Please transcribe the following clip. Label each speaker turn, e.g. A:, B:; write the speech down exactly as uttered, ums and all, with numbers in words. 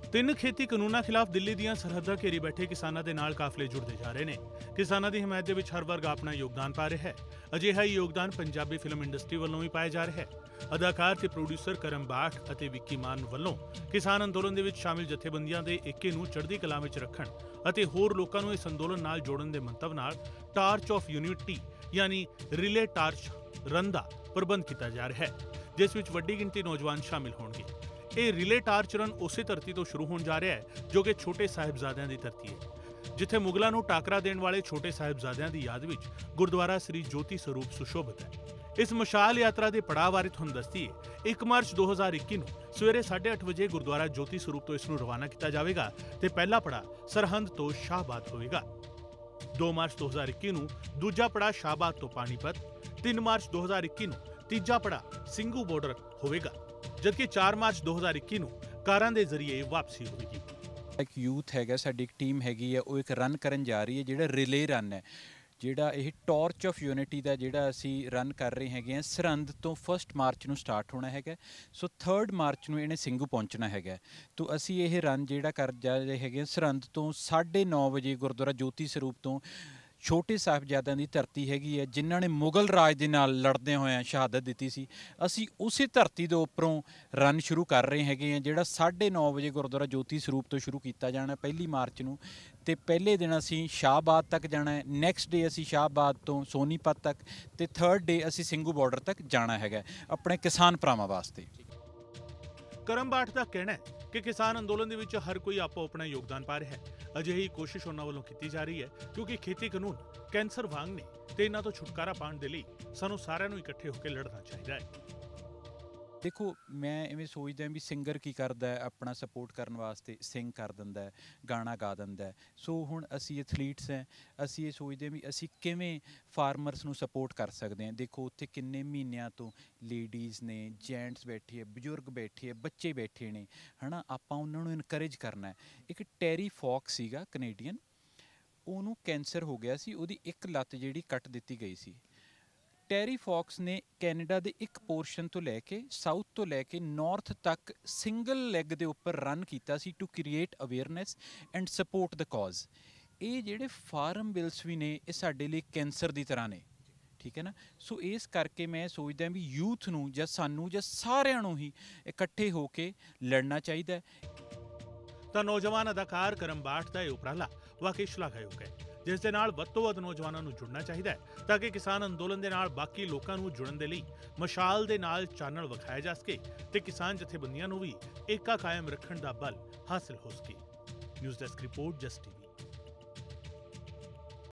A: ਤਿੰਨ ਖੇਤੀ ਕਾਨੂੰਨਾਂ ਖਿਲਾਫ ਦਿੱਲੀ ਦੀਆਂ ਸਰਹੱਦਾਂ ਘੇਰੀ ਬੈਠੇ ਕਿਸਾਨਾਂ ਦੇ ਨਾਲ ਕਾਫਲੇ ਜੁੜਦੇ ਜਾ ਰਹੇ ਨੇ। ਕਿਸਾਨਾਂ ਦੀ ਹਮਾਇਤ ਦੇ ਵਿੱਚ ਹਰ ਵਰਗ ਆਪਣਾ ਯੋਗਦਾਨ ਪਾ ਰਿਹਾ ਹੈ। ਅਜਿਹਾ ਹੀ ਯੋਗਦਾਨ ਪੰਜਾਬੀ ਫਿਲਮ ਇੰਡਸਟਰੀ ਵੱਲੋਂ ਵੀ ਪਾਇਆ ਜਾ ਰਿਹਾ ਹੈ। ਅਦਾਕਾਰ ਤੇ ਪ੍ਰੋਡਿਊਸਰ ਕਰਮ ਬਾਠ ਅਤੇ ਵਿੱਕੀ ਮਾਨ ਵੱਲੋਂ ਕਿਸਾਨ ਅੰਦੋਲਨ ਦੇ ਵਿੱਚ ਸ਼ਾਮਿਲ ਜਥੇਬੰਦੀਆਂ ਦੇ ਏਕੇ ਨੂੰ ਚੜ੍ਹਦੀ ਕਲਾ ਵਿੱਚ ਰੱਖਣ ਅਤੇ ਹੋਰ ਲੋਕਾਂ ਨੂੰ ਇਸ ਅੰਦੋਲਨ ਨਾਲ ਜੋੜਨ ਦੇ ਮੰਤਵ ਨਾਲ ਟਾਰਚ ਆਫ ਯੂਨਿਟੀ ਯਾਨੀ ਰਿਲੇ ਟਾਰਚ ਰਨ ਦਾ ਪ੍ਰਬੰਧ ਕੀਤਾ ਜਾ ਰਿਹਾ ਹੈ, ਜਿਸ ਵਿੱਚ ਵੱਡੀ ਗਿਣਤੀ ਨੌਜਵਾਨ ਸ਼ਾਮਿਲ ਹੋਣਗੇ। ਇਹ ਰਿਲੇ ਟਾਰਚ ਰਨ ਉਸੇ ਧਰਤੀ ਤੋਂ ਸ਼ੁਰੂ ਹੋਣ ਜਾ ਰਿਹਾ ਹੈ ਜੋ ਕਿ ਛੋਟੇ ਸਾਹਿਬਜ਼ਾਦਿਆਂ ਦੀ ਧਰਤੀ ਹੈ, ਜਿੱਥੇ ਮੁਗਲਾਂ ਨੂੰ ਟਾਕਰਾ ਦੇਣ ਵਾਲੇ ਛੋਟੇ ਸਾਹਿਬਜ਼ਾਦਿਆਂ ਦੀ ਯਾਦ ਵਿੱਚ ਗੁਰਦੁਆਰਾ ਸ੍ਰੀ ਜੋਤੀ ਸਰੂਪ ਸੁਸ਼ੋਭਿਤ ਹੈ। ਇਸ ਮਸ਼ਾਲ ਯਾਤਰਾ ਦੇ ਪੜਾਅ ਬਾਰੇ ਤੁਹਾਨੂੰ ਦੱਸਦੀਏ। ਇੱਕ ਮਾਰਚ ਦੋ ਹਜ਼ਾਰ ਇੱਕੀ ਨੂੰ ਸਵੇਰੇ ਸਾਢੇ ਅੱਠ ਵਜੇ ਗੁਰਦੁਆਰਾ ਜੋਤੀ ਸਰੂਪ ਤੋਂ ਇਸ ਨੂੰ ਰਵਾਨਾ ਕੀਤਾ ਜਾਵੇਗਾ ਤੇ ਪਹਿਲਾ ਪੜਾਅ ਸਰਹੰਦ ਤੋਂ ਸ਼ਾਹਬਾਦ ਹੋਵੇਗਾ। ਦੋ ਮਾਰਚ ਦੋ ਹਜ਼ਾਰ ਇੱਕੀ ਨੂੰ ਦੂਜਾ ਪੜਾਅ ਸ਼ਾਹਬਾਦ ਤੋਂ ਪਾਣੀਪਤ, ਤਿੰਨ ਮਾਰਚ ਦੋ ਹਜ਼ਾਰ ਇੱਕੀ ਨੂੰ ਤੀਜਾ ਪੜਾਅ ਸਿੰਘੂ ਬਾਰਡਰ ਹੋਵੇਗਾ, ਜਦਕਿ ਚਾਰ ਮਾਰਚ ਦੋ ਹਜ਼ਾਰ ਇੱਕੀ ਨੂੰ ਕਾਰਾਂ ਦੇ ਜ਼ਰੀਏ ਵਾਪਸੀ ਹੋਵੇਗੀ।
B: ਇੱਕ ਯੂਥ ਹੈਗਾ, ਸਾਡੀ ਇੱਕ ਟੀਮ ਹੈਗੀ ਹੈ, ਉਹ ਇੱਕ ਰਨ ਕਰਨ ਜਾ ਰਹੀ ਹੈ ਜਿਹੜਾ ਰਿਲੇ ਰਨ ਹੈ, ਜਿਹੜਾ ਇਹ ਟਾਰਚ ਆਫ ਯੂਨਿਟੀ ਦਾ ਜਿਹੜਾ ਅਸੀਂ ਰਨ ਕਰ ਰਹੇ ਹੈਗੇ ਹਾਂ। ਸਰਹੰਦ ਤੋਂ ਫਸਟ ਮਾਰਚ ਨੂੰ ਸਟਾਰਟ ਹੋਣਾ ਹੈਗਾ, ਸੋ ਥਰਡ ਮਾਰਚ ਨੂੰ ਇਹਨੇ ਸਿੰਘੂ ਪਹੁੰਚਣਾ ਹੈਗਾ। ਤੋਂ ਅਸੀਂ ਇਹ ਰਨ ਜਿਹੜਾ ਕਰ ਜਾ ਰਹੇ ਹੈਗੇ ਸਰਹੰਦ ਤੋਂ ਸਾਢੇ ਨੌ ਵਜੇ ਗੁਰਦੁਆਰਾ ਜੋਤੀ ਸਰੂਪ ਤੋਂ ਛੋਟੇ ਸਾਹਿਬਜ਼ਾਦਿਆਂ ਦੀ ਧਰਤੀ ਹੈਗੀ ਹੈ, ਜਿਨ੍ਹਾਂ ਨੇ ਮੁਗਲ ਰਾਜ ਦੇ ਨਾਲ ਲੜਦੇ ਹੋਇਆਂ ਸ਼ਹਾਦਤ ਦਿੱਤੀ ਸੀ। ਅਸੀਂ ਉਸੇ ਧਰਤੀ ਦੇ ਉੱਪਰੋਂ ਰਨ ਸ਼ੁਰੂ ਕਰ ਰਹੇ ਹੈਗੇ ਹਾਂ, ਜਿਹੜਾ ਸਾਢੇ ਨੌ ਵਜੇ ਗੁਰਦੁਆਰਾ ਜੋਤੀ ਸਰੂਪ ਤੋਂ ਸ਼ੁਰੂ ਕੀਤਾ ਜਾਣਾ ਪਹਿਲੀ ਮਾਰਚ ਨੂੰ। ਅਤੇ ਪਹਿਲੇ ਦਿਨ ਅਸੀਂ ਸ਼ਾਹਬਾਦ ਤੱਕ ਜਾਣਾ ਹੈ, ਨੈਕਸਟ ਡੇ ਅਸੀਂ ਸ਼ਾਹਬਾਦ ਤੋਂ ਸੋਨੀਪਤ ਤੱਕ, ਅਤੇ ਥਰਡ ਡੇ ਅਸੀਂ ਸਿੰਘੂ ਬਾਰਡਰ ਤੱਕ ਜਾਣਾ ਹੈਗਾ ਆਪਣੇ ਕਿਸਾਨ ਭਰਾਵਾਂ ਵਾਸਤੇ।
A: ਕਰਮ ਬਾਠ ਦਾ ਕਹਿਣਾ ਹੈ ਕਿ ਕਿਸਾਨ ਅੰਦੋਲਨ ਦੇ ਵਿੱਚ ਹਰ ਕੋਈ ਆਪੋ ਆਪਣਾ ਯੋਗਦਾਨ ਪਾ ਰਿਹਾ ਹੈ। ਅਜਿਹੀ ਕੋਸ਼ਿਸ਼ ਉਹਨਾਂ ਵੱਲੋਂ ਕੀਤੀ ਜਾ ਰਹੀ ਹੈ ਕਿਉਂਕਿ ਖੇਤੀ ਕਾਨੂੰਨ ਕੈਂਸਰ ਵਾਂਗ ਨੇ ਤੇ ਇਹਨਾਂ ਤੋਂ ਛੁਟਕਾਰਾ ਪਾਉਣ ਦੇ ਲਈ ਸਾਨੂੰ ਸਾਰਿਆਂ ਨੂੰ ਇਕੱਠੇ ਹੋ ਕੇ ਲੜਨਾ ਚਾਹੀਦਾ ਹੈ।
B: ਦੇਖੋ, ਮੈਂ ਇਵੇਂ ਸੋਚਦਾ ਵੀ ਸਿੰਗਰ ਕੀ ਕਰਦਾ ਹੈ, ਆਪਣਾ ਸਪੋਰਟ ਕਰਨ ਵਾਸਤੇ ਸਿੰਗ ਕਰ ਦਿੰਦਾ ਹੈ, ਗਾਣਾ ਗਾ ਦਿੰਦਾ ਹੈ। ਸੋ ਹੁਣ ਅਸੀਂ ਐਥਲੀਟਸ ਹੈ, ਅਸੀਂ ਇਹ ਸੋਚਦੇ ਹਾਂ ਵੀ ਅਸੀਂ ਕਿਵੇਂ ਫਾਰਮਰਸ ਨੂੰ ਸਪੋਰਟ ਕਰ ਸਕਦੇ ਹਾਂ। ਦੇਖੋ ਉੱਥੇ ਕਿੰਨੇ ਮਹੀਨਿਆਂ ਤੋਂ ਲੇਡੀਜ਼ ਨੇ, ਜੈਂਟਸ ਬੈਠੇ ਹੈ, ਬਜ਼ੁਰਗ ਬੈਠੇ ਹੈ, ਬੱਚੇ ਬੈਠੇ ਨੇ, ਹੈ ਨਾ। ਆਪਾਂ ਉਹਨਾਂ ਨੂੰ ਇਨਕਰੇਜ ਕਰਨਾ ਹੈ। ਇੱਕ ਟੈਰੀ ਫੌਕ ਸੀਗਾ ਕੈਨੇਡੀਅਨ, ਉਹਨੂੰ ਕੈਂਸਰ ਹੋ ਗਿਆ ਸੀ, ਉਹਦੀ ਇੱਕ ਲੱਤ ਜਿਹੜੀ ਕੱਟ ਦਿੱਤੀ ਗਈ ਸੀ। ਟੈਰੀ ਫੌਕਸ ਨੇ ਕੈਨੇਡਾ ਦੇ ਇੱਕ ਪੋਰਸ਼ਨ ਤੋਂ ਲੈ ਕੇ ਸਾਊਥ ਤੋਂ ਲੈ ਕੇ ਨਾਰਥ ਤੱਕ ਸਿੰਗਲ ਲੈਗ ਦੇ ਉੱਪਰ ਰਨ ਕੀਤਾ ਸੀ to create awareness and support the cause. ਇਹ ਜਿਹੜੇ ਫਾਰਮ ਬਿਲਸ ਵੀ ਨੇ, ਇਹ ਸਾਡੇ ਲਈ ਕੈਂਸਰ ਦੀ ਤਰ੍ਹਾਂ ਨੇ, ਠੀਕ ਹੈ ਨਾ। ਸੋ ਇਸ ਕਰਕੇ ਮੈਂ ਸੋਚਦਾ ਵੀ ਯੂਥ ਨੂੰ ਜਾਂ ਸਾਨੂੰ ਜਾਂ ਸਾਰਿਆਂ ਨੂੰ ਹੀ ਇਕੱਠੇ ਹੋ ਕੇ ਲੜਨਾ ਚਾਹੀਦਾ ਹੈ।
A: ਤਾਂ ਨੌਜਵਾਨ ਅਦਾਕਾਰ ਕਰਮ ਬਾਠ ਦਾ ਇਹ ਉਪਰਾਲਾ ਵਾਕਈ ਸ਼ਲਾਘਾਯੋਗ ਹੈ, ਜਿਸ ਦੇ ਨਾਲ ਵੱਧ ਤੋਂ ਵੱਧ ਨੌਜਵਾਨਾਂ ਨੂੰ ਜੁੜਨਾ ਚਾਹੀਦਾ ਹੈ ਤਾਂ ਕਿ ਕਿਸਾਨ ਅੰਦੋਲਨ ਦੇ ਨਾਲ ਬਾਕੀ ਲੋਕਾਂ ਨੂੰ ਜੁੜਨ ਦੇ ਲਈ ਮਸ਼ਾਲ ਦੇ ਨਾਲ ਚਾਨਣ ਵਿਖਾਇਆ ਜਾ ਸਕੇ ਤੇ ਕਿਸਾਨ ਜਥੇਬੰਦੀਆਂ ਨੂੰ ਵੀ ਏਕਾ ਕਾਇਮ ਰੱਖਣ ਦਾ ਬਲ ਹਾਸਲ ਹੋ ਸਕੇ। News desk report, Just TV.